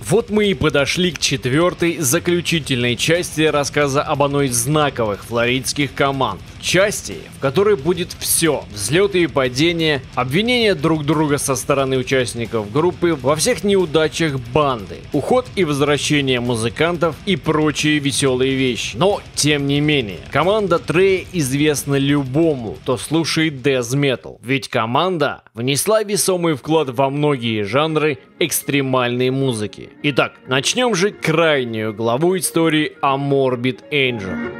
Вот мы и подошли к четвертой, заключительной части рассказа об одной из знаковых флоридских команд. Части, в которой будет все: взлеты и падения, обвинения друг друга со стороны участников группы во всех неудачах банды, уход и возвращение музыкантов и прочие веселые вещи. Но, тем не менее, команда Трея известна любому, кто слушает death metal, ведь команда внесла весомый вклад во многие жанры экстремальной музыки. Итак, начнем же крайнюю главу истории о Morbid Angel.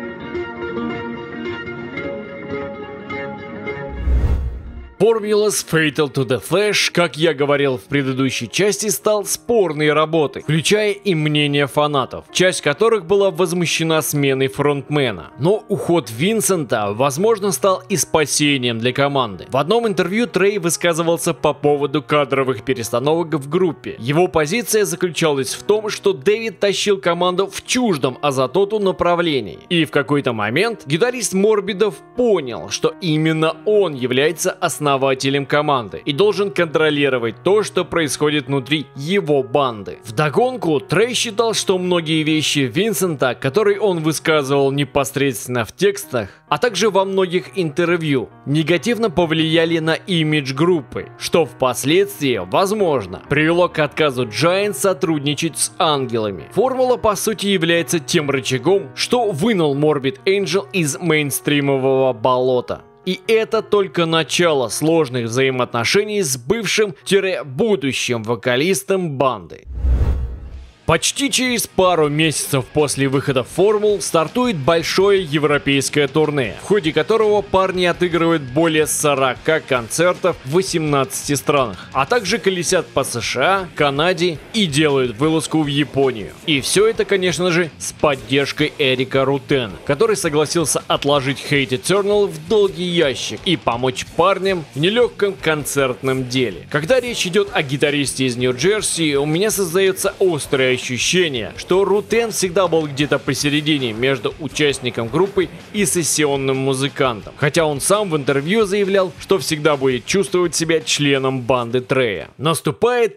Formulas Fatal to the Flash, как я говорил в предыдущей части, стал спорной работой, включая и мнение фанатов, часть которых была возмущена сменой фронтмена. Но уход Винсента, возможно, стал и спасением для команды. В одном интервью Трей высказывался по поводу кадровых перестановок в группе. Его позиция заключалась в том, что Дэвид тащил команду в чуждом Азатоту направлении. И в какой-то момент гитарист Морбидов понял, что именно он является основателем команды и должен контролировать то, что происходит внутри его банды. Вдогонку, Трей считал, что многие вещи Винсента, которые он высказывал непосредственно в текстах, а также во многих интервью, негативно повлияли на имидж группы, что впоследствии, возможно, привело к отказу Giant сотрудничать с ангелами. Формула, по сути, является тем рычагом, что вынул Morbid Angel из мейнстримового болота. И это только начало сложных взаимоотношений с бывшим-будущим вокалистом банды. Почти через пару месяцев после выхода формул стартует большое европейское турне, в ходе которого парни отыгрывают более 40 концертов в 18 странах, а также колесят по США, Канаде и делают вылазку в Японию. И все это, конечно же, с поддержкой Эрика Рутена, который согласился отложить Hate Eternal в долгий ящик и помочь парням в нелегком концертном деле. Когда речь идет о гитаристе из Нью-Джерси, у меня создается острое ощущение, что Рутен всегда был где-то посередине между участником группы и сессионным музыкантом, хотя он сам в интервью заявлял, что всегда будет чувствовать себя членом банды Трея. Наступает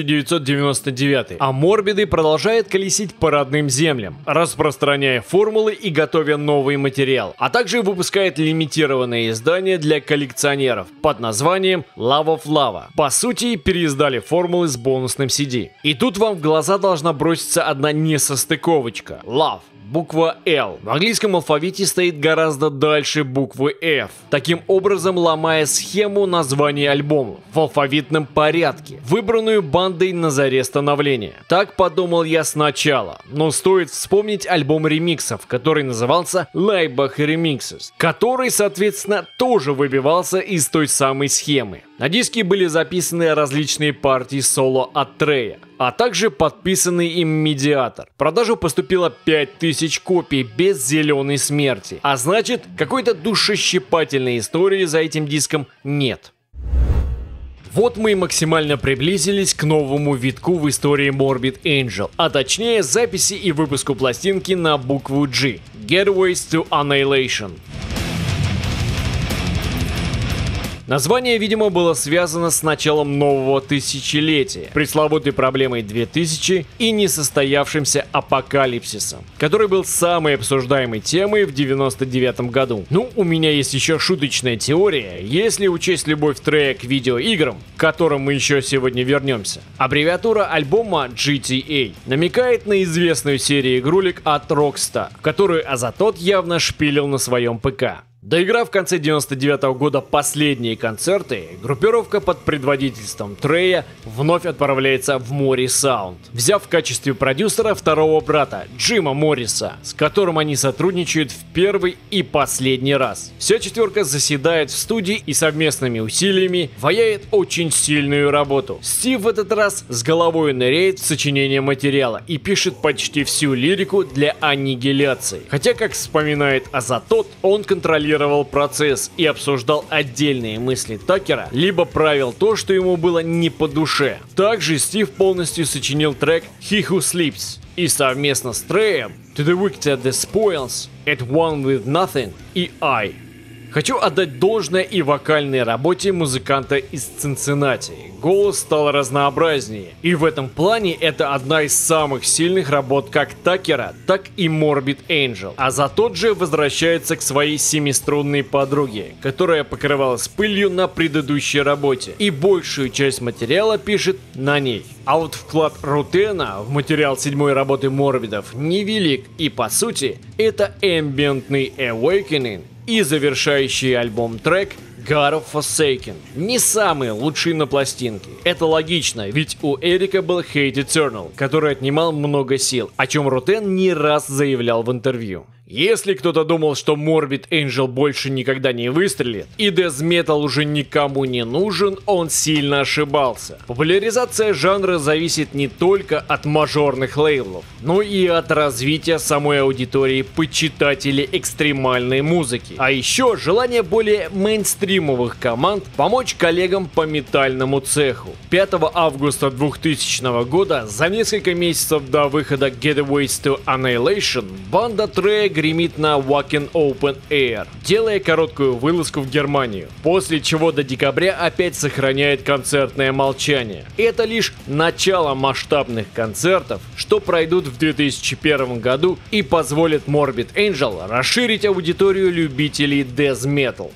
1999, а Морбиды продолжают колесить по родным землям, распространяя формулы и готовя новый материал, а также выпускает лимитированное издание для коллекционеров под названием Love of Lava. По сути, переиздали формулы с бонусным CD. И тут вам в глаза должна бросится одна несостыковочка. Love. Буква L. В английском алфавите стоит гораздо дальше буквы F, таким образом ломая схему названия альбома в алфавитном порядке, выбранную бандой на заре становления. Так подумал я сначала, но стоит вспомнить альбом ремиксов, который назывался Laibach Remixes, который, соответственно, тоже выбивался из той самой схемы. На диске были записаны различные партии соло от Трея, а также подписанный им медиатор. В продажу поступило 5000 копий без зеленой смерти, а значит, какой-то душещипательной истории за этим диском нет. Вот мы и максимально приблизились к новому витку в истории Morbid Angel, а точнее записи и выпуску пластинки на букву G – Gateways to Annihilation. Название, видимо, было связано с началом нового тысячелетия, пресловутой проблемой 2000 и несостоявшимся апокалипсисом, который был самой обсуждаемой темой в 99 году. Ну, у меня есть еще шуточная теория, если учесть любовь Трея к видеоиграм, к которым мы еще сегодня вернемся. Аббревиатура альбома GTA намекает на известную серию игрулек от Rockstar, которую Азатот явно шпилил на своем ПК. Доиграв в конце 99 года последние концерты, группировка под предводительством Трея вновь отправляется в Мори Саунд, взяв в качестве продюсера второго брата Джима Морриса, с которым они сотрудничают в первый и последний раз. Вся четверка заседает в студии и совместными усилиями ваяет очень сильную работу. Стив в этот раз с головой ныряет в сочинение материала и пишет почти всю лирику для аннигиляции. Хотя, как вспоминает Азатот, он контролирует процесс и обсуждал отдельные мысли Такера, либо правил то, что ему было не по душе. Также Стив полностью сочинил трек He Who Sleeps и совместно с Треем To The Wicked At The Spoils, At One With Nothing и I. Хочу отдать должное и вокальной работе музыканта из Цинциннати. Голос стал разнообразнее, и в этом плане это одна из самых сильных работ как Такера, так и Morbid Angel. А за тот же возвращается к своей семиструнной подруге, которая покрывалась пылью на предыдущей работе, и большую часть материала пишет на ней. А вот вклад Рутена в материал седьмой работы Морбидов невелик, и по сути это эмбиентный Awakening и завершающий альбом трек God of Forsaken. Не самый лучший на пластинке. Это логично, ведь у Эрика был Hate Eternal, который отнимал много сил, о чем Рутен не раз заявлял в интервью. Если кто-то думал, что Morbid Angel больше никогда не выстрелит и Death Metal уже никому не нужен, он сильно ошибался. Популяризация жанра зависит не только от мажорных лейблов, но и от развития самой аудитории почитателей экстремальной музыки. А еще желание более мейнстримовых команд помочь коллегам по метальному цеху. 5 августа 2000 года, за несколько месяцев до выхода Getaways to Annihilation, банда Traya гремит на Wacken Open Air, делая короткую вылазку в Германию, после чего до декабря опять сохраняет концертное молчание. Это лишь начало масштабных концертов, что пройдут в 2001 году и позволят Morbid Angel расширить аудиторию любителей Death Metal.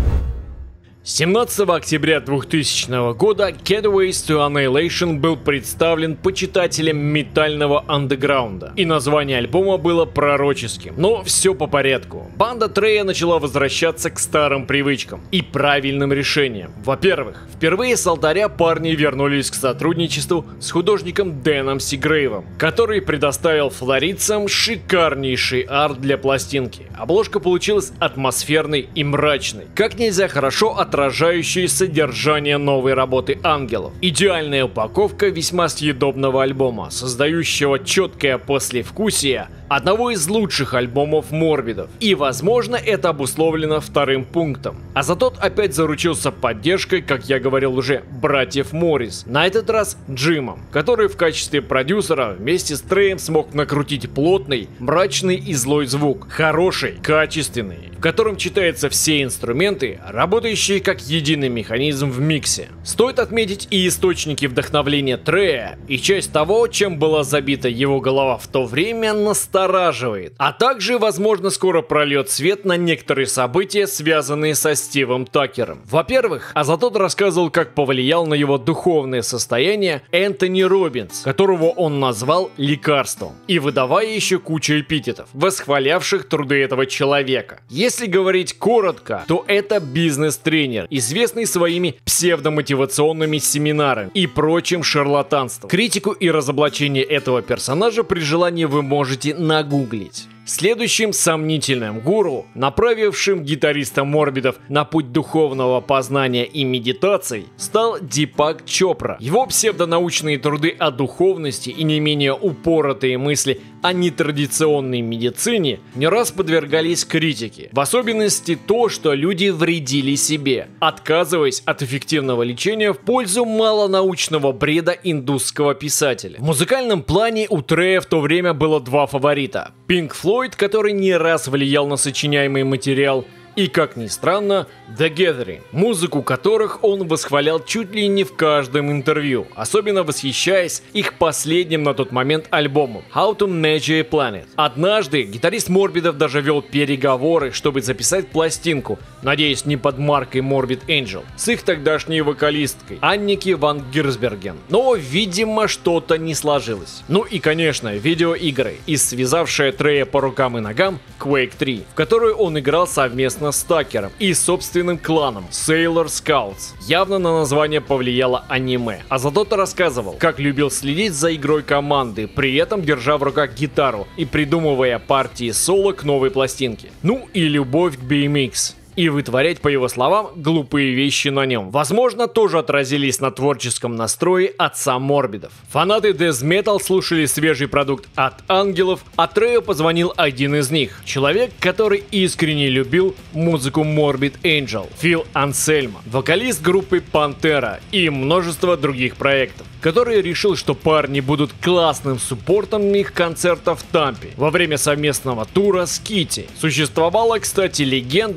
17 октября 2000 года Getaways to Annihilation был представлен почитателям метального андеграунда, и название альбома было пророческим. Но все по порядку. Банда Traya начала возвращаться к старым привычкам и правильным решениям. Во-первых, впервые с алтаря парни вернулись к сотрудничеству с художником Дэном Сигрейвом, который предоставил флоридцам шикарнейший арт для пластинки. Обложка получилась атмосферной и мрачной, как нельзя хорошо отражающие содержание новой работы Ангелов. Идеальная упаковка весьма съедобного альбома, создающего четкое послевкусие одного из лучших альбомов Морбидов. И возможно это обусловлено вторым пунктом. А за тот опять заручился поддержкой, как я говорил уже, братьев Моррис. На этот раз Джимом, который в качестве продюсера вместе с Треем смог накрутить плотный, мрачный и злой звук. Хороший, качественный, в котором читаются все инструменты, работающие как единый механизм в миксе. Стоит отметить и источники вдохновления Трея, и часть того, чем была забита его голова в то время, настораживает. А также, возможно, скоро прольет свет на некоторые события, связанные со Стивом Такером. Во-первых, Азатот рассказывал, как повлиял на его духовное состояние Энтони Роббинс, которого он назвал лекарством, и выдавая еще кучу эпитетов, восхвалявших труды этого человека. Если говорить коротко, то это бизнес-тренер, известный своими псевдомотивационными семинарами и прочим шарлатанством. Критику и разоблачение этого персонажа при желании вы можете нагуглить. Следующим сомнительным гуру, направившим гитариста Морбидов на путь духовного познания и медитаций, стал Дипак Чопра. Его псевдонаучные труды о духовности и не менее упоротые мысли о нетрадиционной медицине не раз подвергались критике. В особенности то, что люди вредили себе, отказываясь от эффективного лечения в пользу малонаучного бреда индусского писателя. В музыкальном плане у Трея в то время было два фаворита: Pink Floyd, который не раз влиял на сочиняемый материал, и, как ни странно, The Gathering, музыку которых он восхвалял чуть ли не в каждом интервью, особенно восхищаясь их последним на тот момент альбомом How to Measure a Planet. Однажды гитарист Морбидов даже вел переговоры, чтобы записать пластинку, надеясь не под маркой Morbid Angel, с их тогдашней вокалисткой Анники ван Гирсберген. Но, видимо, что-то не сложилось. Ну и, конечно, видеоигры, и связавшая Трея по рукам и ногам Quake 3, в которую он играл совместно с Такером и собственным кланом Sailor Scouts. Явно на название повлияло аниме. Азатот рассказывал, как любил следить за игрой команды, при этом держа в руках гитару и придумывая партии соло к новой пластинке. Ну и любовь к BMX. И вытворять, по его словам, глупые вещи на нем. Возможно, тоже отразились на творческом настрое отца Морбидов. Фанаты Death Metal слушали свежий продукт от Ангелов, а Трею позвонил один из них. Человек, который искренне любил музыку Morbid Angel, Фил Ансельмо, вокалист группы Пантера и множество других проектов, который решил, что парни будут классным суппортом их концерта в Тампе во время совместного тура с Кити. Существовала, кстати, легенда, что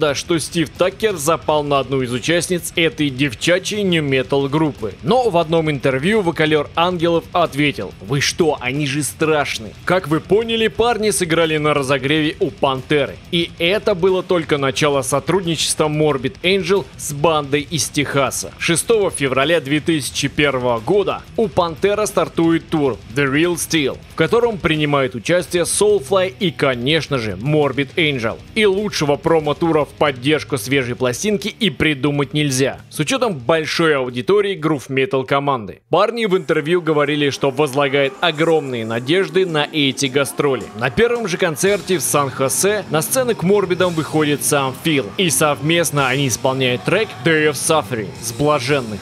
Стив Такер запал на одну из участниц этой девчачьей нью-метал группы. Но в одном интервью вокалер Ангелов ответил: «Вы что, они же страшны». Как вы поняли, парни сыграли на разогреве у Пантеры. И это было только начало сотрудничества Morbid Angel с бандой из Техаса. 6 февраля 2001 года у Пантера стартует тур The Real Steel, в котором принимают участие Soulfly и, конечно же, Morbid Angel. И лучшего промо-тура в поддержку свежей пластинки и придумать нельзя, с учетом большой аудитории грув-метал команды. Парни в интервью говорили, что возлагают огромные надежды на эти гастроли. На первом же концерте в Сан-Хосе на сцену к Морбидам выходит сам Фил, и совместно они исполняют трек Day of Suffering с Блаженных.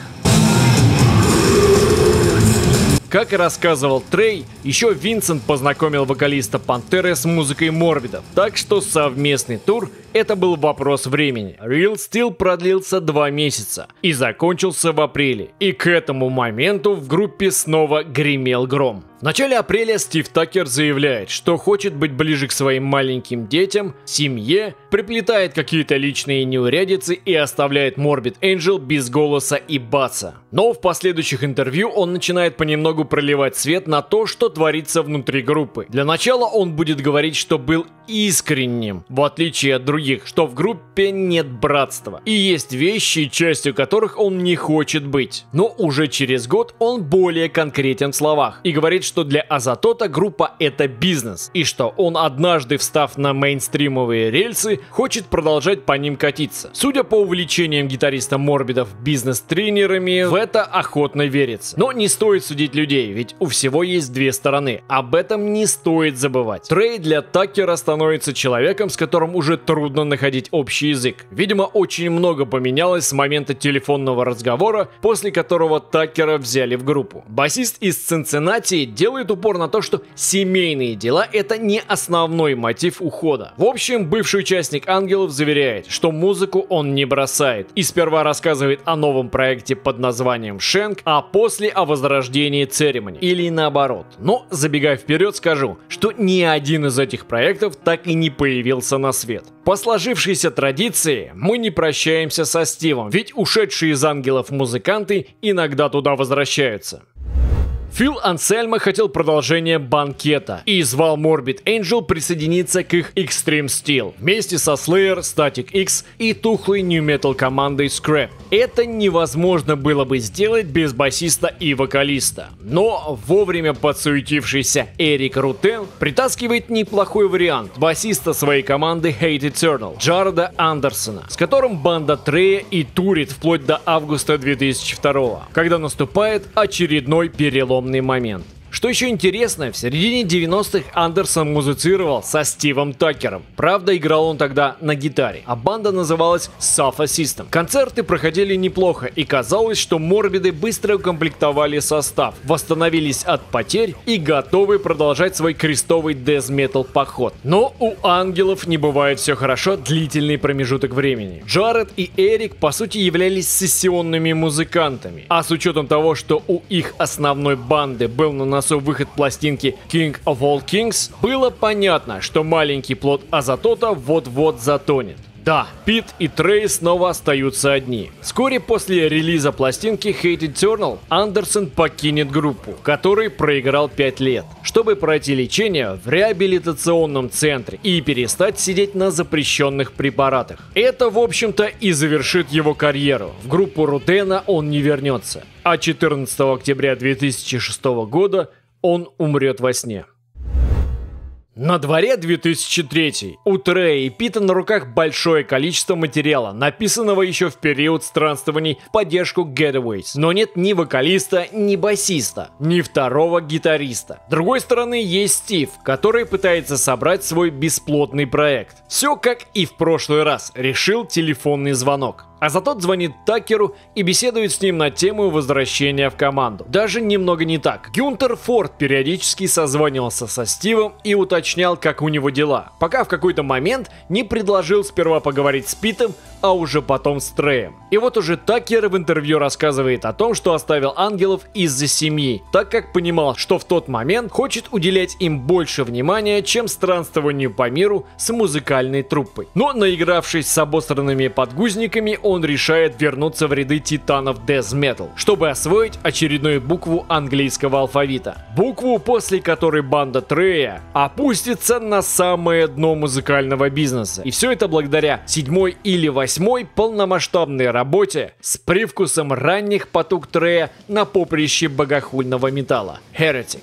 Как и рассказывал Трей, еще Винсент познакомил вокалиста Пантеры с музыкой Морбидов, так что совместный тур — это был вопрос времени. Real Steel продлился 2 месяца и закончился в апреле, и к этому моменту в группе снова гремел гром. В начале апреля Стив Такер заявляет, что хочет быть ближе к своим маленьким детям, семье, приплетает какие-то личные неурядицы и оставляет Morbid Angel без голоса и баса. Но в последующих интервью он начинает понемногу проливать свет на то, что творится внутри группы. Для начала он будет говорить, что был искренним, в отличие от других, что в группе нет братства. И есть вещи, частью которых он не хочет быть. Но уже через год он более конкретен в словах и говорит, что для Азатота группа — это бизнес, и что он, однажды встав на мейнстримовые рельсы, хочет продолжать по ним катиться. Судя по увлечениям гитариста Морбидов бизнес-тренерами, в это охотно верится. Но не стоит судить людей, ведь у всего есть 2 стороны. Об этом не стоит забывать. Трей для Такера становится человеком, с которым уже трудно находить общий язык. Видимо, очень много поменялось с момента телефонного разговора, после которого Такера взяли в группу. Басист из Цинциннати делает упор на то, что семейные дела — это не основной мотив ухода. В общем, бывший участник Ангелов заверяет, что музыку он не бросает, и сперва рассказывает о новом проекте под названием Шенк, а после о возрождении Ceremony, или наоборот. Но, забегая вперед, скажу, что ни один из этих проектов так и не появился на свет. По сложившейся традиции мы не прощаемся со Стивом, ведь ушедшие из Ангелов музыканты иногда туда возвращаются. Фил Ансельмо хотел продолжения банкета и звал Morbid Angel присоединиться к их Extreme Steel вместе со Slayer, Static X и тухлой нью-метал командой Scrap. Это невозможно было бы сделать без басиста и вокалиста. Но вовремя подсуетившийся Эрик Рутен притаскивает неплохой вариант басиста своей команды Hate Eternal Джареда Андерсона, с которым банда Трея и турит вплоть до августа 2002, когда наступает очередной переломный момент. Что еще интересно, в середине 90-х Андерсон музицировал со Стивом Такером. Правда, играл он тогда на гитаре, а банда называлась Safa System. Концерты проходили неплохо, и казалось, что Морбиды быстро укомплектовали состав, восстановились от потерь и готовы продолжать свой крестовый дэз-метал поход. Но у Ангелов не бывает все хорошо длительный промежуток времени. Джаред и Эрик, по сути, являлись сессионными музыкантами, а с учетом того, что у их основной банды был на носу выход пластинки King of All Kings, было понятно, что маленький плод Азатота вот-вот затонет. Да, Пит и Трей снова остаются одни. Вскоре после релиза пластинки Hate Eternal Андерсон покинет группу, которой проиграл 5 лет, чтобы пройти лечение в реабилитационном центре и перестать сидеть на запрещенных препаратах. Это, в общем-то, и завершит его карьеру. В группу Рутена он не вернется, а 14 октября 2006 года он умрет во сне. На дворе 2003. У Трея и Пита на руках большое количество материала, написанного еще в период странствований в поддержку Getaways. Но нет ни вокалиста, ни басиста, ни второго гитариста. С другой стороны, есть Стив, который пытается собрать свой бесплотный проект. Все как и в прошлый раз, решил телефонный звонок. А за тот звонит Такеру и беседует с ним на тему возвращения в команду. Даже немного не так. Гюнтер Форд периодически созванивался со Стивом и уточнял, как у него дела, пока в какой-то момент не предложил сперва поговорить с Питом, а уже потом с Треем. И вот уже Такер в интервью рассказывает о том, что оставил Ангелов из-за семьи, так как понимал, что в тот момент хочет уделять им больше внимания, чем странствованию по миру с музыкальной труппой. Но наигравшись с обосранными подгузниками, он решает вернуться в ряды титанов Death Metal, чтобы освоить очередную букву английского алфавита. Букву, после которой банда Трея опустится на самое дно музыкального бизнеса. И все это благодаря 7-й или 8-й полномасштабной работе с привкусом ранних потуг Трея на поприще богохульного металла — Heretic.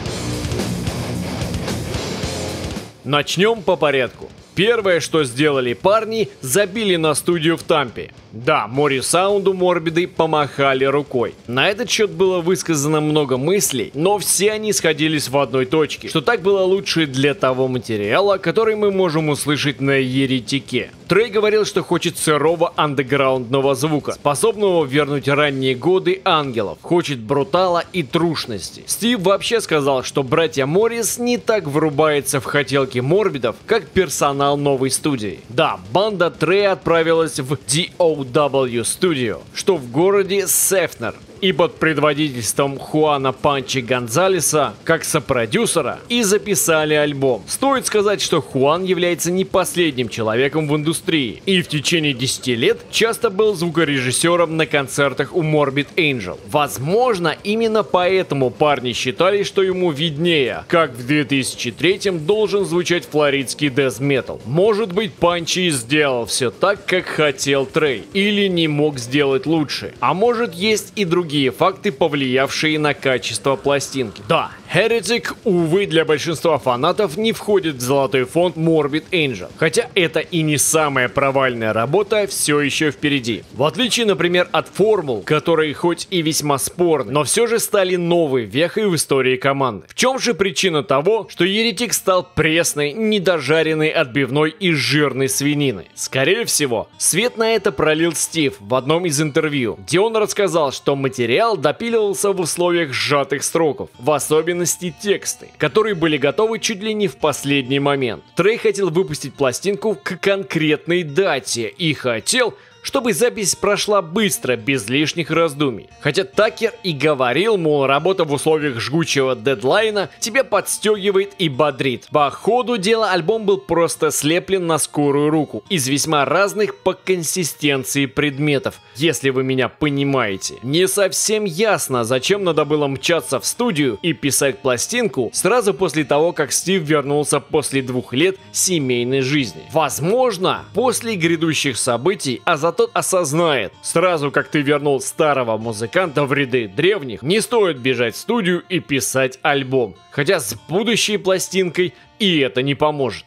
Начнем по порядку. Первое, что сделали парни, забили на студию в Тампе. Да, Моррисаунду Морбиды помахали рукой. На этот счет было высказано много мыслей, но все они сходились в одной точке, что так было лучше для того материала, который мы можем услышать на Еретике. Трей говорил, что хочет сырого андеграундного звука, способного вернуть ранние годы Ангелов, хочет брутала и трушности. Стив вообще сказал, что братья Моррис не так врубается в хотелки Морбидов, как персонал новой студии. Да, банда Трея отправилась в DOW Studio, что в городе Сефнер, и под предводительством Хуана Панчи Гонзалеса, как сопродюсера, и записали альбом. Стоит сказать, что Хуан является не последним человеком в индустрии, и в течение 10 лет часто был звукорежиссером на концертах у Morbid Angel. Возможно, именно поэтому парни считали, что ему виднее, как в 2003-м должен звучать флоридский death metal. Может быть, Панчи сделал все так, как хотел Трей, или не мог сделать лучше. А может, есть и другие факты, повлиявшие на качество пластинки. Да, Heretic, увы, для большинства фанатов не входит в золотой фонд Morbid Angel. Хотя это и не самая провальная работа, все еще впереди. В отличие, например, от формул, которые хоть и весьма спорны, но все же стали новой вехой в истории команды. В чем же причина того, что Еретик стал пресной, недожаренной отбивной из жирной свинины? Скорее всего, свет на это пролил Стив в одном из интервью, где он рассказал, что материал допиливался в условиях сжатых сроков, в особенности тексты, которые были готовы чуть ли не в последний момент. Трей хотел выпустить пластинку к конкретной дате и хотел, чтобы запись прошла быстро, без лишних раздумий. Хотя Такер и говорил, мол, работа в условиях жгучего дедлайна тебя подстегивает и бодрит. По ходу дела альбом был просто слеплен на скорую руку из весьма разных по консистенции предметов, если вы меня понимаете. Не совсем ясно, зачем надо было мчаться в студию и писать пластинку сразу после того, как Стив вернулся после 2 лет семейной жизни. Возможно, после грядущих событий, а зато тот осознает, сразу как ты вернул старого музыканта в ряды древних, не стоит бежать в студию и писать альбом. Хотя с будущей пластинкой и это не поможет.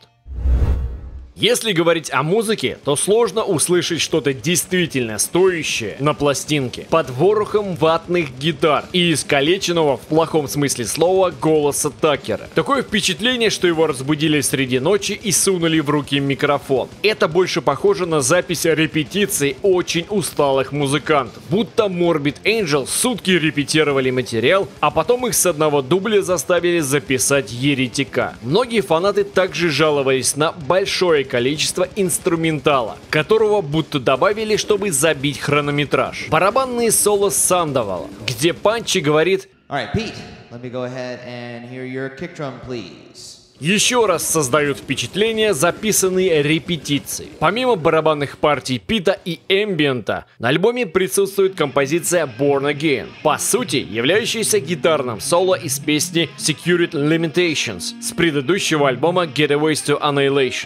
Если говорить о музыке, то сложно услышать что-то действительно стоящее на пластинке под ворохом ватных гитар и искалеченного в плохом смысле слова голоса Такера. Такое впечатление, что его разбудили среди ночи и сунули в руки микрофон. Это больше похоже на запись репетиций очень усталых музыкантов. Будто Morbid Angel сутки репетировали материал, а потом их с одного дубля заставили записать Еретика. Многие фанаты также жаловались на большое количество инструментала, которого будто добавили, чтобы забить хронометраж. Барабанные соло Сандовала, где Панчи говорит: Alright, Pete, let me go ahead and hear your kick drum, please. Еще раз создают впечатление записанные репетиции. Помимо барабанных партий Пита и эмбиента, на альбоме присутствует композиция Born Again, по сути являющаяся гитарным соло из песни Security Limitations с предыдущего альбома Getaways to Annihilation.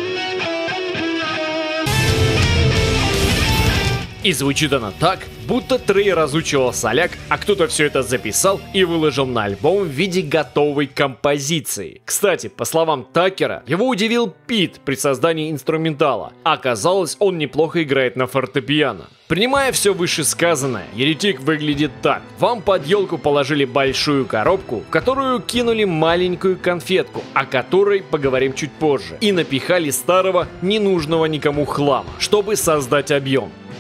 И звучит она так, будто Трей разучивал соляк, а кто-то все это записал и выложил на альбом в виде готовой композиции. Кстати, по словам Такера, его удивил Пит при создании инструментала. Оказалось, он неплохо играет на фортепиано. Принимая все вышесказанное, Еретик выглядит так. Вам под елку положили большую коробку, в которую кинули маленькую конфетку, о которой поговорим чуть позже, и напихали старого, ненужного никому хлама, чтобы создать объем.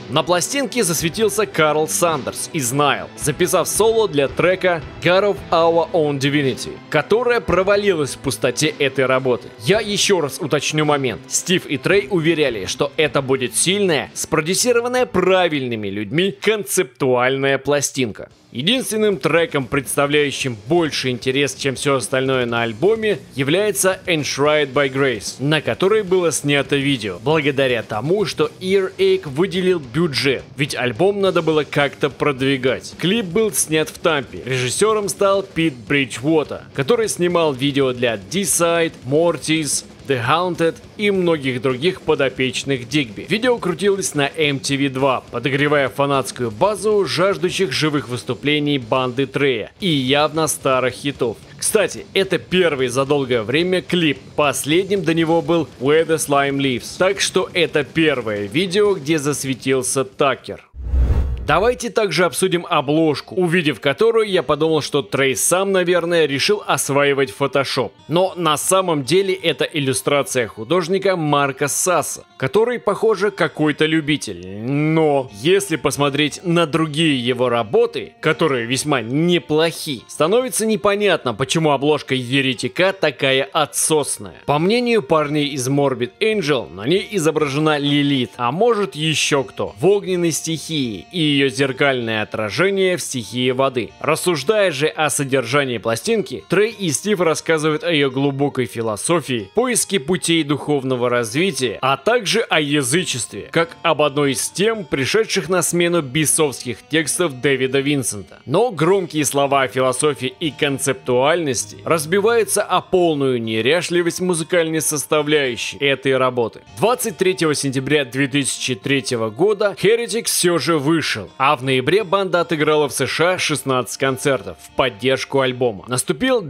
На пластинке засветился Карл Сандерс из Nile, записав соло для трека God of Our Own Divinity, которая провалилась в пустоте этой работы. Я еще раз уточню момент. Стив и Трей уверяли, что это будет сильная, спродюсированная правильными людьми концептуальная пластинка. Единственным треком, представляющим больше интерес, чем все остальное на альбоме, является Enshrined by Grace, на которой было снято видео, благодаря тому, что Earache выделил бюджет, ведь альбом надо было как-то продвигать. Клип был снят в Тампе, режиссером стал Пит Бриджвотер, который снимал видео для D-Side, Mortis, The Haunted и многих других подопечных Дигби. Видео крутилось на MTV2, подогревая фанатскую базу жаждущих живых выступлений банды Трея и явно старых хитов. Кстати, это первый за долгое время клип, последним до него был Where the Slime Lives, так что это первое видео, где засветился Такер. Давайте также обсудим обложку, увидев которую я подумал, что Трей сам, наверное, решил осваивать Photoshop. Но на самом деле это иллюстрация художника Марка Сасса, который, похоже, какой-то любитель. Но если посмотреть на другие его работы, которые весьма неплохи, становится непонятно, почему обложка Еретика такая отсосная. По мнению парней из Morbid Angel, на ней изображена Лилит, а может еще кто, в огненной стихии и ее зеркальное отражение в стихии воды. Рассуждая же о содержании пластинки, Трей и Стив рассказывают о ее глубокой философии, поиске путей духовного развития, а также о язычестве, как об одной из тем, пришедших на смену бесовских текстов Дэвида Винсента. Но громкие слова о философии и концептуальности разбиваются о полную неряшливость музыкальной составляющей этой работы. 23 сентября 2003 года Heretic все же вышел, а в ноябре банда отыграла в США 16 концертов в поддержку альбома. Наступил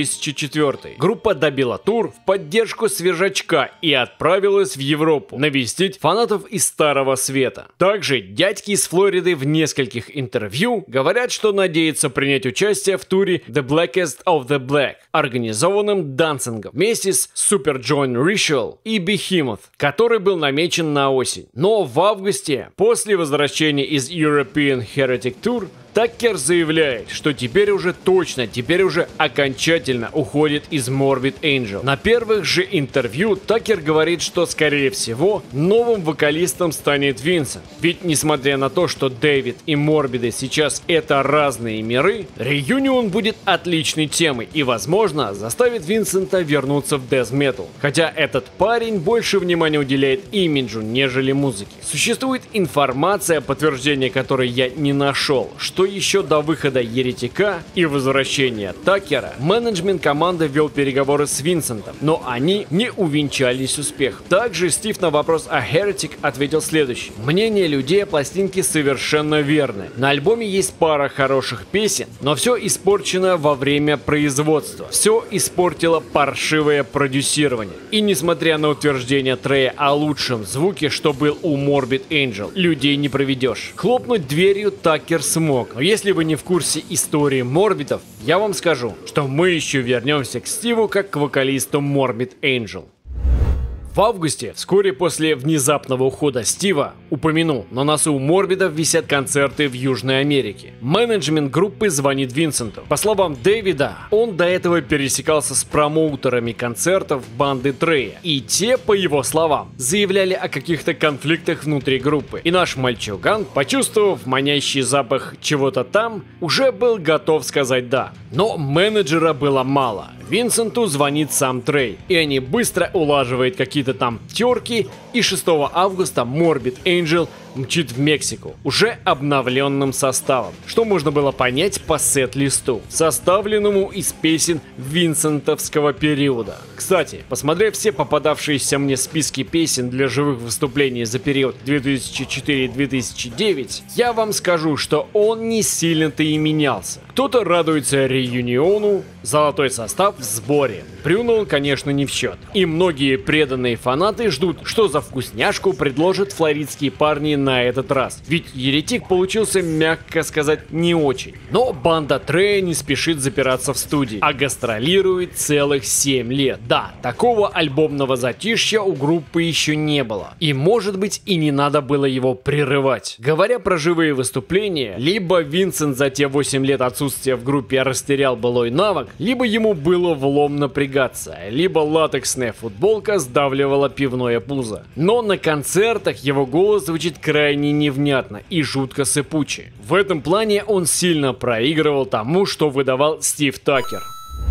2004. Группа добила тур в поддержку свежачка и отправилась в Европу навестить фанатов из Старого Света. Также дядьки из Флориды в нескольких интервью говорят, что надеются принять участие в туре The Blackest of the Black, организованном Дансингом вместе с Super Joint Ritual и Behemoth, который был намечен на осень. Но в августе, после возвращения из European Heretic Tour, Такер заявляет, что теперь уже окончательно уходит из Morbid Angel. На первых же интервью Такер говорит, что скорее всего новым вокалистом станет Винсент. Ведь несмотря на то, что Дэвид и Морбиды сейчас это разные миры, реюнион будет отличной темой и возможно заставит Винсента вернуться в Death Metal. Хотя этот парень больше внимания уделяет имиджу, нежели музыке. Существует информация, подтверждения которой я не нашел, что еще до выхода Еретика и возвращения Такера менеджмент команды вел переговоры с Винсентом, но они не увенчались успехом. Также Стив на вопрос о Heretic ответил следующее: мнение людей о пластинке совершенно верное. На альбоме есть пара хороших песен, но все испорчено во время производства. Все испортило паршивое продюсирование. И несмотря на утверждение Трея о лучшем звуке, что был у Morbid Angel, людей не проведешь. Хлопнуть дверью Такер смог. Но если вы не в курсе истории Морбидов, я вам скажу, что мы еще вернемся к Стиву как к вокалисту Morbid Angel. В августе, вскоре после внезапного ухода Стива, упомянул, на носу у Морбидов висят концерты в Южной Америке. Менеджмент группы звонит Винсенту. По словам Дэвида, он до этого пересекался с промоутерами концертов банды Трея. И те, по его словам, заявляли о каких-то конфликтах внутри группы. И наш мальчуган, почувствовав манящий запах чего-то там, уже был готов сказать «да». Но менеджера было мало. Винсенту звонит сам Трей, и они быстро улаживают какие-то там терки, и 6 августа Morbid Angel мчит в Мексику, уже обновленным составом, что можно было понять по сет-листу, составленному из песен винсентовского периода. Кстати, посмотрев все попадавшиеся мне списки песен для живых выступлений за период 2004-2009, я вам скажу, что он не сильно-то и менялся. Кто-то радуется реюниону, золотой состав в сборе. Брюнул, конечно, не в счет. И многие преданные фанаты ждут, что за вкусняшку предложат флоридские парни на этот раз. Ведь Еретик получился, мягко сказать, не очень. Но банда Трея не спешит запираться в студии, а гастролирует целых 7 лет. Да, такого альбомного затишья у группы еще не было. И может быть и не надо было его прерывать. Говоря про живые выступления, либо Винсент за те 8 лет отсутствия в группе растерял былой навык, либо ему было влом напрягаться, либо латексная футболка сдавливала пивное пузо. Но на концертах его голос звучит крайне невнятно и жутко сыпуче. В этом плане он сильно проигрывал тому, что выдавал Стив Такер.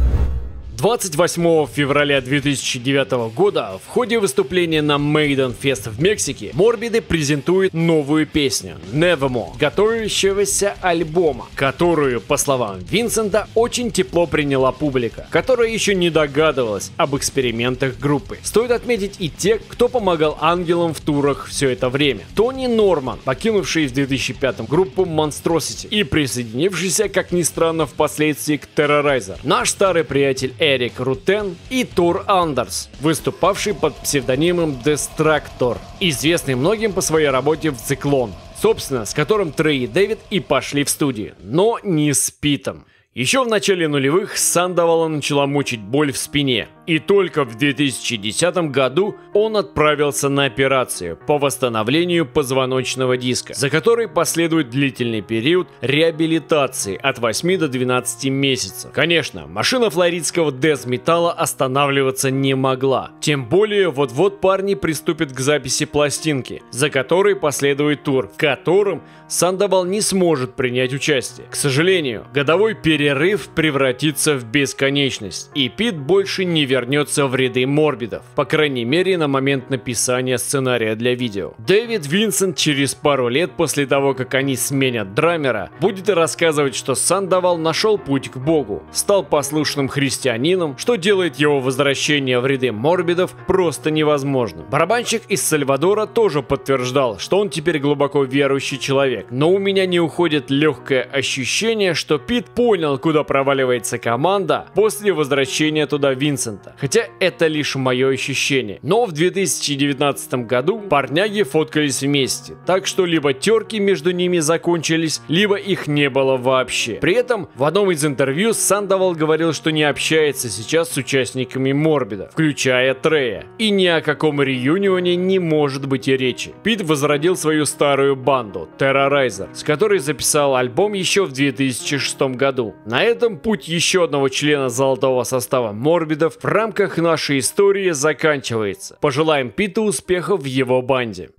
28 февраля 2009 года в ходе выступления на Maiden Fest в Мексике Морбиды презентует новую песню Nevermore, готовящегося альбома, которую, по словам Винсента, очень тепло приняла публика, которая еще не догадывалась об экспериментах группы. Стоит отметить и те, кто помогал Ангелам в турах все это время. Тони Норман, покинувший в 2005 группу Monstrosity и присоединившийся, как ни странно, впоследствии к Terrorizer. Наш старый приятель Эрик Рутен и Тур Андерс, выступавший под псевдонимом Дестрактор, известный многим по своей работе в Циклон, собственно, с которым Трей и Дэвид и пошли в студию, но не с Питом. Еще в начале нулевых Сандовала начала мучить боль в спине, и только в 2010 году он отправился на операцию по восстановлению позвоночного диска, за которой последует длительный период реабилитации от 8 до 12 месяцев. Конечно, машина флоридского дэз-металла останавливаться не могла, тем более вот-вот парни приступят к записи пластинки, за которой последует тур, в котором Сандовал не сможет принять участие. К сожалению, годовой перерыв превратится в бесконечность, и Пит больше не вернется в ряды Морбидов, по крайней мере на момент написания сценария для видео. Дэвид Винсент через пару лет после того, как они сменят драмера, будет рассказывать, что Сандовал нашел путь к Богу, стал послушным христианином, что делает его возвращение в ряды Морбидов просто невозможным. Барабанщик из Сальвадора тоже подтверждал, что он теперь глубоко верующий человек, но у меня не уходит легкое ощущение, что Пит понял, куда проваливается команда после возвращения туда Винсента. Хотя это лишь мое ощущение. Но в 2019 году парняги фоткались вместе, так что либо терки между ними закончились, либо их не было вообще. При этом в одном из интервью Сандовал говорил, что не общается сейчас с участниками Морбида, включая Трея. И ни о каком реюнионе не может быть и речи. Пит возродил свою старую банду Terrorizer, с которой записал альбом еще в 2006 году. На этом путь еще одного члена золотого состава Морбидов в рамках нашей истории заканчивается. Пожелаем Питу успехов в его банде.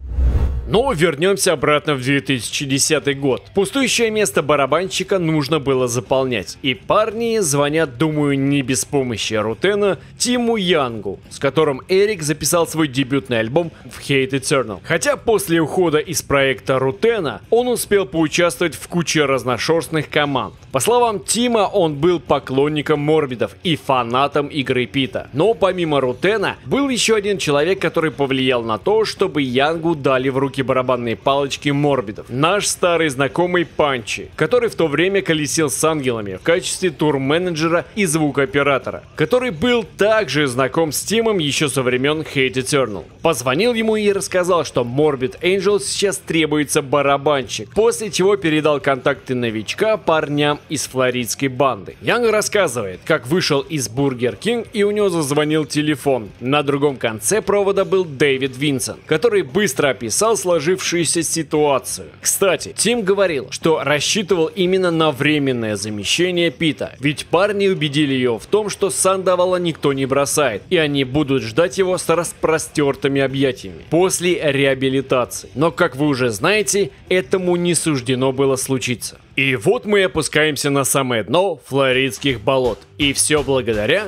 Но вернемся обратно в 2010 год. Пустующее место барабанщика нужно было заполнять. И парни звонят, думаю, не без помощи Рутена, Тиму Янгу, с которым Эрик записал свой дебютный альбом в Hate Eternal. Хотя после ухода из проекта Рутена он успел поучаствовать в куче разношерстных команд. По словам Тима, он был поклонником Морбидов и фанатом игры Пита. Но помимо Рутена, был еще один человек, который повлиял на то, чтобы Янгу дали в руки барабанные палочки Морбидов. Наш старый знакомый Панчи, который в то время колесил с Ангелами в качестве тур-менеджера и звукооператора, который был также знаком с Тимом еще со времен Hate Eternal. Позвонил ему и рассказал, что Morbid Angel сейчас требуется барабанщик, после чего передал контакты новичка парням из флоридской банды. Янг рассказывает, как вышел из Burger King и у него зазвонил телефон. На другом конце провода был Дэвид Винсент, который быстро описал сложившуюся ситуацию. Кстати, Тим говорил, что рассчитывал именно на временное замещение Пита, ведь парни убедили ее в том, что Сандовала никто не бросает, и они будут ждать его с распростертыми объятиями после реабилитации. Но, как вы уже знаете, этому не суждено было случиться. И вот мы опускаемся на самое дно флоридских болот. И все благодаря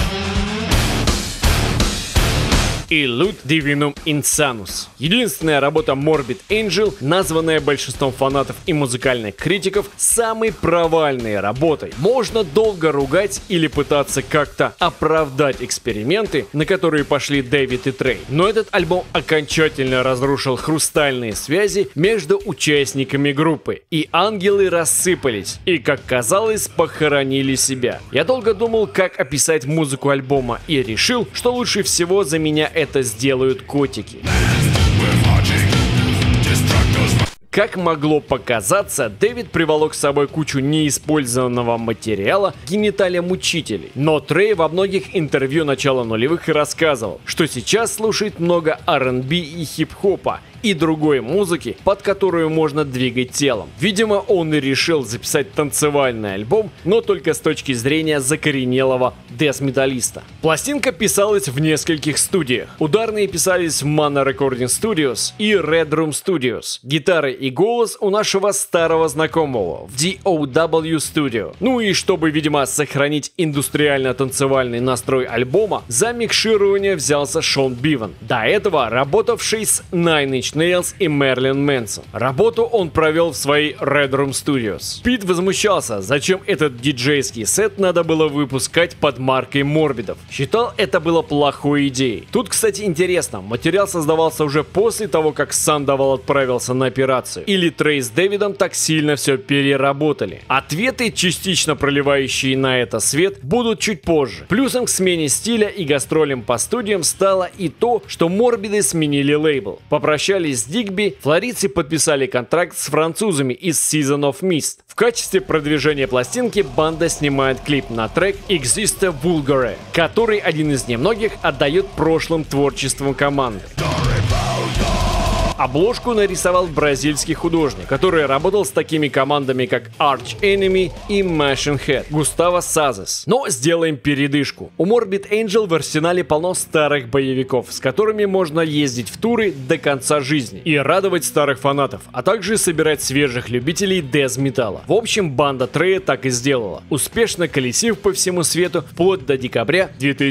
Illud Divinum Insanus. Единственная работа Morbid Angel, названная большинством фанатов и музыкальных критиков самой провальной работой. Можно долго ругать или пытаться как-то оправдать эксперименты, на которые пошли Дэвид и Трей. Но этот альбом окончательно разрушил хрустальные связи между участниками группы. И ангелы рассыпались, и, как казалось, похоронили себя. Я долго думал, как описать музыку альбома, и решил, что лучше всего за меня это сделают котики. Как могло показаться, Дэвид приволок с собой кучу неиспользованного материала гениталиям учителей. Но Трей во многих интервью начала нулевых рассказывал, что сейчас слушает много R&B и хип-хопа и другой музыки, под которую можно двигать телом. Видимо, он и решил записать танцевальный альбом, но только с точки зрения закоренелого дэс-металлиста. Пластинка писалась в нескольких студиях. Ударные писались в Mana Recording Studios и Red Room Studios. Гитары и голос у нашего старого знакомого в DOW Studio. Ну и чтобы, видимо, сохранить индустриально-танцевальный настрой альбома, за микширование взялся Шон Бивен, до этого работавший с Nine Inch Nails и Мерлин Мэнсон. Работу он провел в своей Red Room Studios. Пит возмущался, зачем этот диджейский сет надо было выпускать под маркой Морбидов. Считал, это было плохой идеей. Тут, кстати, интересно, материал создавался уже после того, как Сандовал отправился на операцию, или Трей с Дэвидом так сильно все переработали. Ответы, частично проливающие на это свет, будут чуть позже. Плюсом к смене стиля и гастролям по студиям стало и то, что Морбиды сменили лейбл. Попрощались с Дигби, флоридцы подписали контракт с французами из Season of Mist. В качестве продвижения пластинки банда снимает клип на трек Existe Vulgare, который один из немногих отдает прошлым творчеством команды. Обложку нарисовал бразильский художник, который работал с такими командами, как Arch Enemy и Machine Head, Густаво Сазес. Но сделаем передышку. У Morbid Angel в арсенале полно старых боевиков, с которыми можно ездить в туры до конца жизни и радовать старых фанатов, а также собирать свежих любителей дэз-металла. В общем, банда Трея так и сделала, успешно колесив по всему свету вплоть до декабря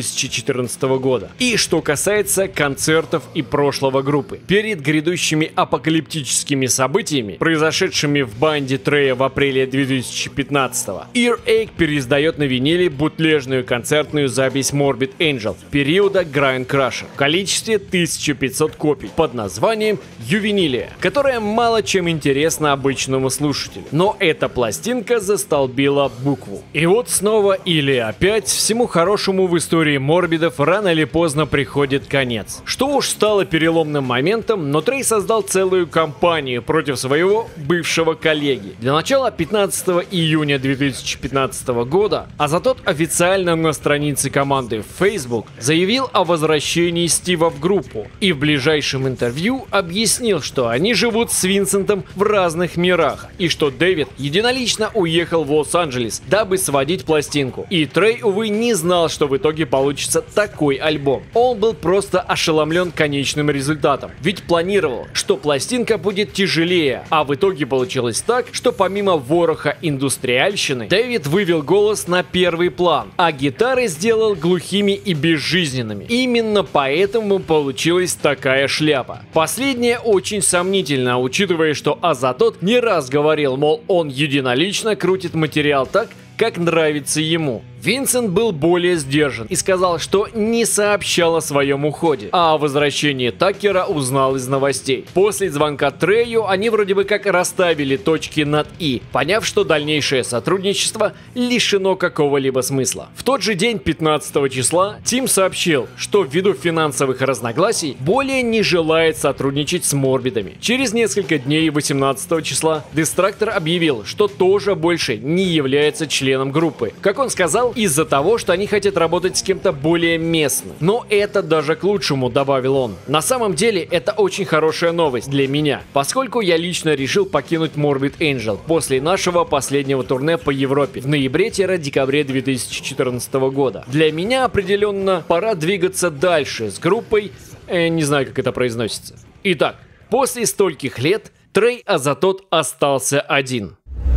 2014 года. И что касается концертов и прошлого группы. Перед грядущими апокалиптическими событиями, произошедшими в банде Трея в апреле 2015-го, Earache переиздает на виниле бутлежную концертную запись Morbid Angel периода Grind Crusher в количестве 1500 копий под названием Ювенилия, которая мало чем интересна обычному слушателю. Но эта пластинка застолбила букву. И вот снова или опять всему хорошему в истории Морбидов рано или поздно приходит конец. Что уж стало переломным моментом, но Трей создал целую кампанию против своего бывшего коллеги. Для начала 15 июня 2015 года Азатот официально на странице команды в Facebook заявил о возвращении Стива в группу и в ближайшем интервью объяснил, что они живут с Винсентом в разных мирах и что Дэвид единолично уехал в Лос-Анджелес, дабы сводить пластинку. И Трей, увы, не знал, что в итоге получится такой альбом. Он был просто ошеломлен конечным результатом, ведь планировал, что пластинка будет тяжелее, а в итоге получилось так, что помимо вороха индустриальщины, Дэвид вывел голос на первый план, а гитары сделал глухими и безжизненными. Именно поэтому получилась такая шляпа. Последнее очень сомнительно, учитывая, что Азатот не раз говорил, мол, он единолично крутит материал так, как нравится ему. Винсент был более сдержан и сказал, что не сообщал о своем уходе, а о возвращении Таккера узнал из новостей. После звонка Трею они вроде бы как расставили точки над «и», поняв, что дальнейшее сотрудничество лишено какого-либо смысла. В тот же день, 15 числа, Тим сообщил, что ввиду финансовых разногласий более не желает сотрудничать с Морбидами. Через несколько дней, 18 числа, Дестрактор объявил, что тоже больше не является членом группы. Как он сказал, из-за того, что они хотят работать с кем-то более местным. Но это даже к лучшему, добавил он. На самом деле, это очень хорошая новость для меня, поскольку я лично решил покинуть Morbid Angel после нашего последнего турне по Европе в ноябре-декабре 2014 года. Для меня определенно пора двигаться дальше с группой, не знаю, как это произносится. Итак, после стольких лет Трей Азатот остался один.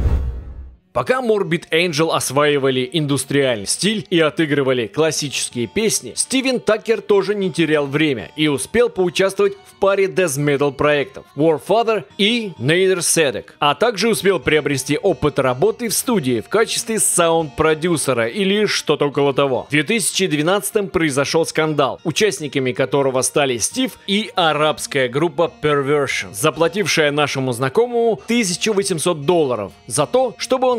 Пока Morbid Angel осваивали индустриальный стиль и отыгрывали классические песни, Стивен Таккер тоже не терял время и успел поучаствовать в паре death metal проектов Warfather и Nader Sedek, а также успел приобрести опыт работы в студии в качестве саунд-продюсера или что-то около того. В 2012-м произошел скандал, участниками которого стали Стив и арабская группа Perversion, заплатившая нашему знакомому $1800 за то, чтобы он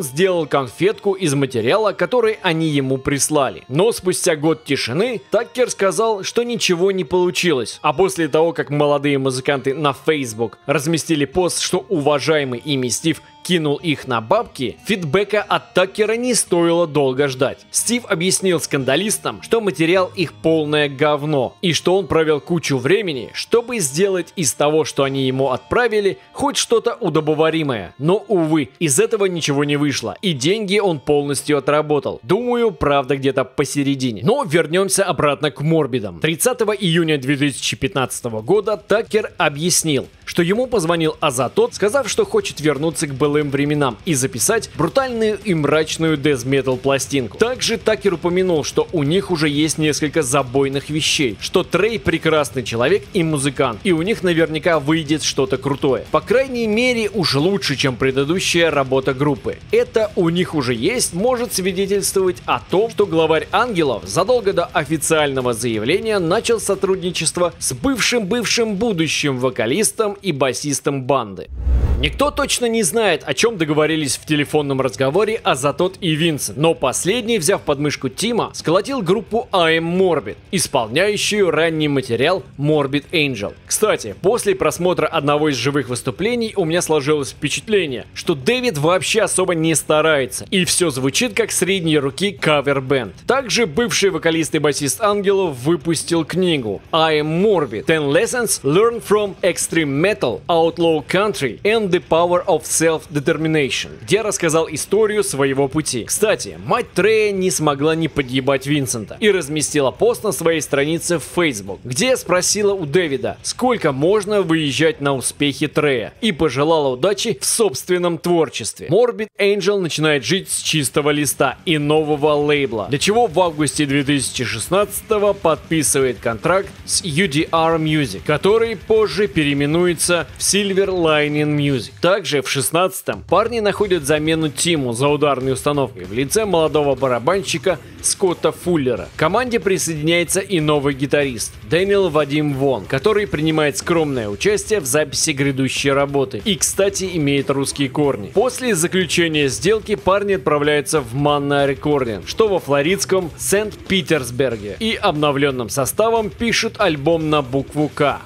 сделал конфетку из материала, который они ему прислали. Но спустя год тишины Таккер сказал, что ничего не получилось. А после того, как молодые музыканты на Facebook разместили пост, что уважаемый ими Стив кинул их на бабки, фидбэка от Таккера не стоило долго ждать. Стив объяснил скандалистам, что материал их полное говно, и что он провел кучу времени, чтобы сделать из того, что они ему отправили, хоть что-то удобоваримое. Но, увы, из этого ничего не вышло, и деньги он полностью отработал. Думаю, правда где-то посередине. Но вернемся обратно к Морбидам. 30 июня 2015 года Таккер объяснил, что ему позвонил Азатот, сказав, что хочет вернуться к былым временам и записать брутальную и мрачную дэз-метал пластинку. Также Таккер упомянул, что у них уже есть несколько забойных вещей, что Трей прекрасный человек и музыкант, и у них наверняка выйдет что-то крутое. По крайней мере, уж лучше, чем предыдущая работа группы. Это у них уже есть, может свидетельствовать о том, что главарь Ангелов задолго до официального заявления начал сотрудничество с бывшим будущим вокалистом и басистом банды. Никто точно не знает, о чем договорились в телефонном разговоре Азатот и Винсент, но последний, взяв подмышку Тима, сколотил группу I Am Morbid, исполняющую ранний материал Morbid Angel. Кстати, после просмотра одного из живых выступлений у меня сложилось впечатление, что Дэвид вообще особо не старается, и все звучит как средней руки кавер-бэнд. Также бывший вокалист и басист Ангелов выпустил книгу I Am Morbid: 10 Lessons Learned from Extreme Metal, Outlaw Country and the Power of Self-Determination, где рассказал историю своего пути. Кстати, мать Трея не смогла не подъебать Винсента и разместила пост на своей странице в Facebook, где спросила у Дэвида, сколько можно выезжать на успехи Трея, и пожелала удачи в собственном творчестве. Morbid Angel начинает жить с чистого листа и нового лейбла, для чего в августе 2016 подписывает контракт с UDR Music, который позже переименуется в Silver Lining Music. Также в 16-м парни находят замену Тиму за ударной установкой в лице молодого барабанщика Скотта Фуллера. К команде присоединяется и новый гитарист Дэниел Вадим Вон, который принимает скромное участие в записи грядущей работы и, кстати, имеет русские корни. После заключения сделки парни отправляются в Manna Recording, что во флоридском Сент-Питерсберге, и обновленным составом пишут альбом на букву К.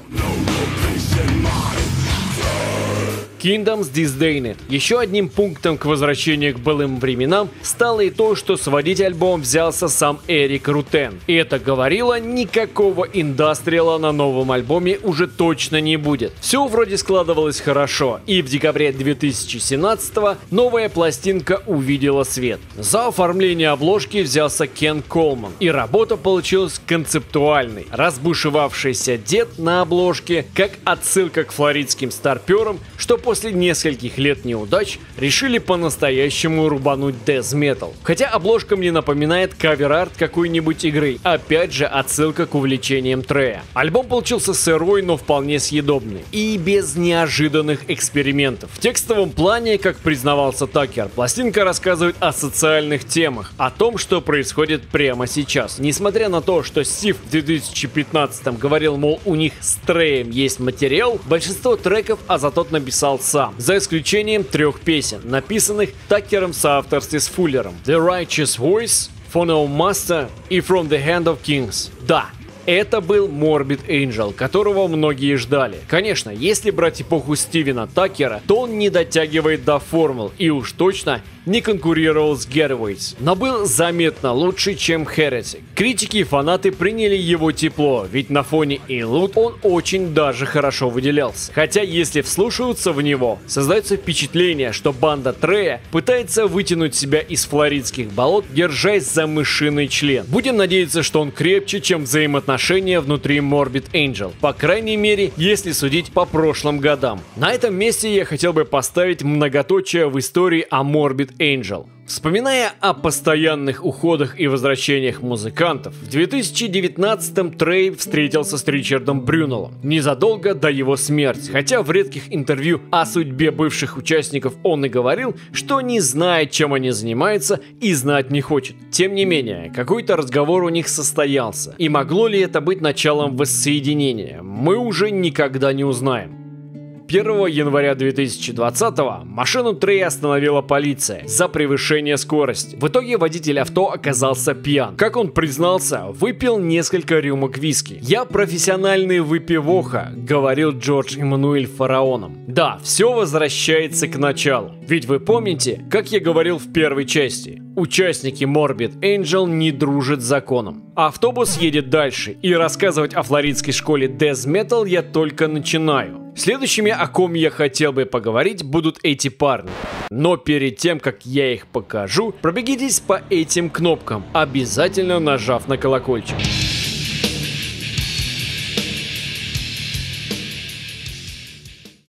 Kingdoms Disdained. Еще одним пунктом к возвращению к былым временам стало и то, что сводить альбом взялся сам Эрик Рутен. И это говорило, никакого индастриала на новом альбоме уже точно не будет. Все вроде складывалось хорошо, и в декабре 2017 новая пластинка увидела свет. За оформление обложки взялся Кен Колман, и работа получилась концептуальной. Разбушевавшийся дед на обложке, как отсылка к флоридским старперам, что после нескольких лет неудач решили по-настоящему рубануть дэз-метал. Хотя обложка мне напоминает кавер-арт какой-нибудь игры. Опять же, отсылка к увлечениям Трея. Альбом получился сырой, но вполне съедобный. И без неожиданных экспериментов. В текстовом плане, как признавался Таккер, пластинка рассказывает о социальных темах, о том, что происходит прямо сейчас. Несмотря на то, что Стив в 2015 говорил, мол, у них с Треем есть материал, большинство треков Азатот написал сам, за исключением 3 песен, написанных Таккером в соавторстве с Фуллером: The Righteous Voice, For No Master и From the Hand of Kings. Да, это был Morbid Angel, которого многие ждали. Конечно, если брать эпоху Стивена Таккера, то он не дотягивает до формул и уж точно не конкурировал с Gateways, но был заметно лучше, чем Heretic. Критики и фанаты приняли его тепло, ведь на фоне Elude он очень даже хорошо выделялся. Хотя, если вслушиваться в него, создается впечатление, что банда Трея пытается вытянуть себя из флоридских болот, держась за мышиный член. Будем надеяться, что он крепче, чем взаимоотношения внутри Morbid Angel. По крайней мере, если судить по прошлым годам. На этом месте я хотел бы поставить многоточие в истории о Morbid Angel. Вспоминая о постоянных уходах и возвращениях музыкантов, в 2019-м Трей встретился с Ричардом Брюнеллом незадолго до его смерти, хотя в редких интервью о судьбе бывших участников он и говорил, что не знает, чем они занимаются, и знать не хочет. Тем не менее, какой-то разговор у них состоялся, и могло ли это быть началом воссоединения, мы уже никогда не узнаем. 1 января 2020-го машину Трея остановила полиция за превышение скорости. В итоге водитель авто оказался пьян. Как он признался, выпил несколько рюмок виски. «Я профессиональный выпивоха», — говорил Джордж Эммануэль фараоном. Да, все возвращается к началу. Ведь вы помните, как я говорил в первой части? Участники Morbid Angel не дружат с законом. Автобус едет дальше, и рассказывать о флоридской школе Death Metal я только начинаю. Следующими, о ком я хотел бы поговорить, будут эти парни. Но перед тем, как я их покажу, пробегитесь по этим кнопкам, обязательно нажав на колокольчик.